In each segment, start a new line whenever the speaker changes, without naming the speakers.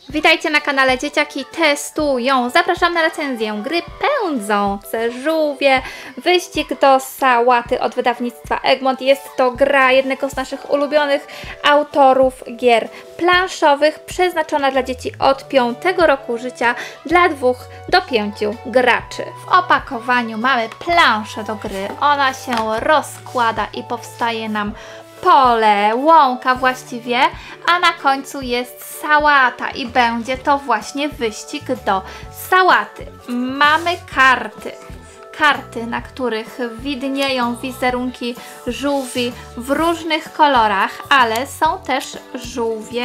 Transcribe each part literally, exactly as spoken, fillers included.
Witajcie na kanale Dzieciaki Testują. Zapraszam na recenzję gry Pędzące żółwie. Wyścig do sałaty od wydawnictwa Egmont. Jest to gra jednego z naszych ulubionych autorów gier planszowych, przeznaczona dla dzieci od piątego roku życia dla dwóch do pięciu graczy. W opakowaniu mamy planszę do gry. Ona się rozkłada i powstaje nam pole, łąka właściwie, a na końcu jest sałata i będzie to właśnie wyścig do sałaty. Mamy karty. Karty, na których widnieją wizerunki żółwi w różnych kolorach, ale są też żółwie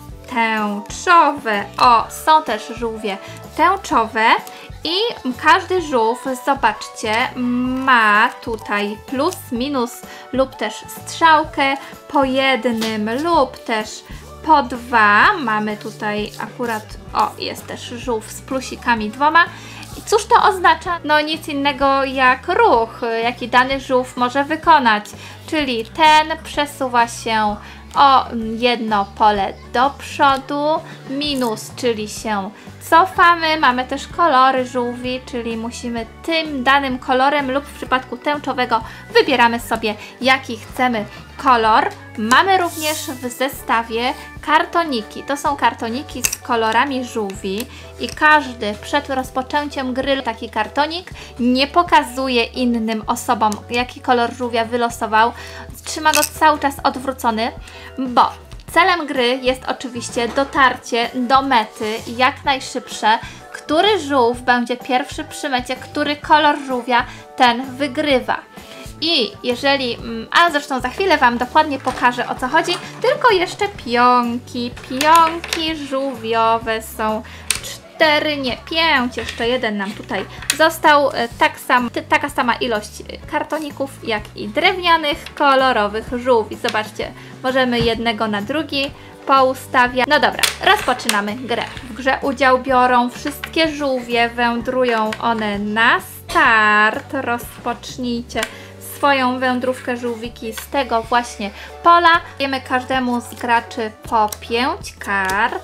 tęczowe. O, są też żółwie tęczowe. I każdy żółw, zobaczcie, ma tutaj plus, minus lub też strzałkę po jednym lub też po dwa. Mamy tutaj akurat, o, jest też żółw z plusikami dwoma. I cóż to oznacza? No nic innego jak ruch, jaki dany żółw może wykonać. Czyli ten przesuwa się o jedno pole do przodu, minus, czyli się cofamy. Mamy też kolory żółwi, czyli musimy tym danym kolorem lub w przypadku tęczowego wybieramy sobie jaki chcemy kolor. Mamy również w zestawie kartoniki. To są kartoniki z kolorami żółwi i każdy przed rozpoczęciem gry taki kartonik nie pokazuje innym osobom, jaki kolor żółwia wylosował. Trzyma go cały czas odwrócony, bo celem gry jest oczywiście dotarcie do mety jak najszybsze. Który żółw będzie pierwszy przy mecie, który kolor żółwia, ten wygrywa. I jeżeli, a zresztą za chwilę Wam dokładnie pokażę, o co chodzi, tylko jeszcze pionki. Pionki żółwiowe są cztery, nie, pięć, jeszcze jeden nam tutaj został. Tak sam, taka sama ilość kartoników jak i drewnianych, kolorowych żółwi. Zobaczcie, możemy jednego na drugi poustawiać. No dobra, rozpoczynamy grę. W grze udział biorą wszystkie żółwie, wędrują one na start. Rozpocznijcie swoją wędrówkę żółwiki z tego właśnie pola. Dajemy każdemu z graczy po pięć kart.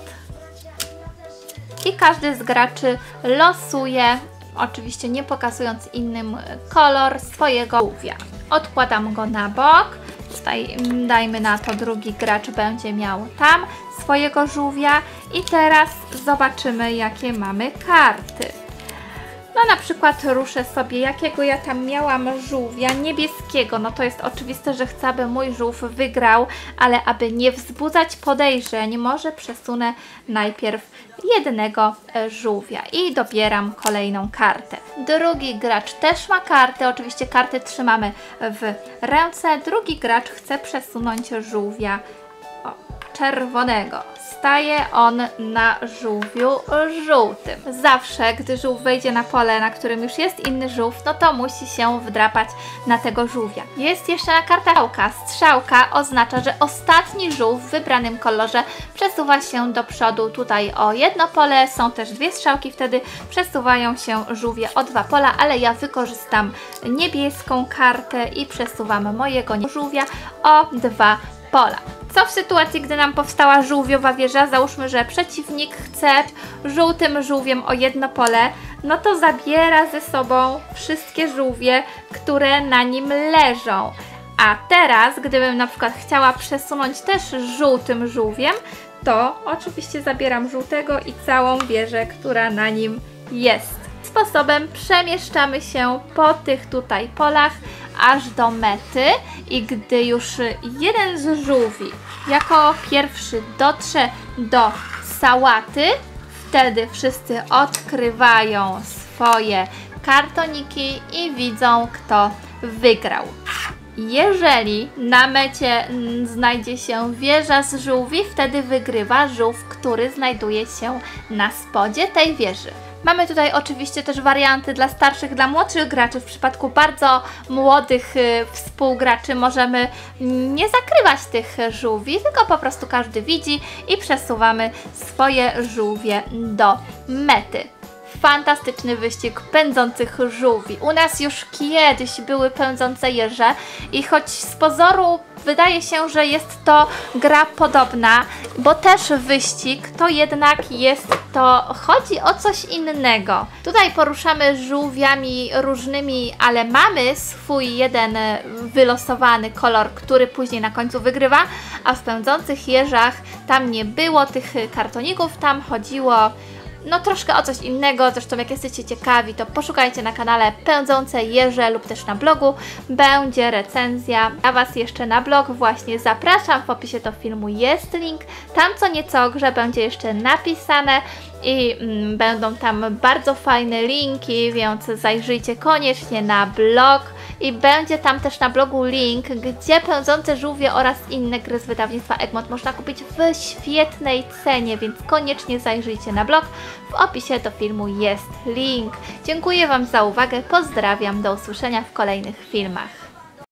I każdy z graczy losuje, oczywiście nie pokazując innym kolor swojego żółwia. Odkładam go na bok. Tutaj dajmy na to, drugi gracz będzie miał tam swojego żółwia. I teraz zobaczymy, jakie mamy karty. No na przykład ruszę sobie, jakiego ja tam miałam żółwia, niebieskiego. No to jest oczywiste, że chcę, aby mój żółw wygrał, ale aby nie wzbudzać podejrzeń, może przesunę najpierw jednego żółwia i dobieram kolejną kartę. Drugi gracz też ma kartę, oczywiście karty trzymamy w ręce. Drugi gracz chce przesunąć żółwia o, czerwonego. Staje on na żółwiu żółtym. Zawsze, gdy żółw wejdzie na pole, na którym już jest inny żółw, no to musi się wdrapać na tego żółwia. Jest jeszcze na kartę strzałka. Strzałka oznacza, że ostatni żółw w wybranym kolorze przesuwa się do przodu tutaj o jedno pole. Są też dwie strzałki, wtedy przesuwają się żółwie o dwa pola, ale ja wykorzystam niebieską kartę i przesuwam mojego żółwia o dwa pola. Co w sytuacji, gdy nam powstała żółwiowa wieża? Załóżmy, że przeciwnik chce żółtym żółwiem o jedno pole, no to zabiera ze sobą wszystkie żółwie, które na nim leżą. A teraz, gdybym na przykład chciała przesunąć też żółtym żółwiem, to oczywiście zabieram żółtego i całą wieżę, która na nim jest. Sposobem przemieszczamy się po tych tutaj polach aż do mety i gdy już jeden z żółwi jako pierwszy dotrze do sałaty, wtedy wszyscy odkrywają swoje kartoniki i widzą, kto wygrał. Jeżeli na mecie znajdzie się wieża z żółwi, wtedy wygrywa żółw, który znajduje się na spodzie tej wieży. Mamy tutaj oczywiście też warianty dla starszych, dla młodszych graczy. W przypadku bardzo młodych y, współgraczy możemy nie zakrywać tych żółwi, tylko po prostu każdy widzi i przesuwamy swoje żółwie do mety. Fantastyczny wyścig pędzących żółwi. U nas już kiedyś były pędzące jeże i choć z pozoru wydaje się, że jest to gra podobna, bo też wyścig, to jednak jest to, chodzi o coś innego. Tutaj poruszamy żółwiami różnymi, ale mamy swój jeden wylosowany kolor, który później na końcu wygrywa, a w pędzących jeżach tam nie było tych kartoników, tam chodziło no troszkę o coś innego. Zresztą jak jesteście ciekawi, to poszukajcie na kanale Pędzące Jeże lub też na blogu, będzie recenzja. A Was jeszcze na blog właśnie zapraszam, w opisie do filmu jest link, tam co nieco o grze będzie jeszcze napisane i mm, będą tam bardzo fajne linki, więc zajrzyjcie koniecznie na blog. I będzie tam też na blogu link, gdzie Pędzące Żółwie oraz inne gry z wydawnictwa Egmont można kupić w świetnej cenie, więc koniecznie zajrzyjcie na blog. W opisie do filmu jest link. Dziękuję Wam za uwagę, pozdrawiam, do usłyszenia w kolejnych filmach.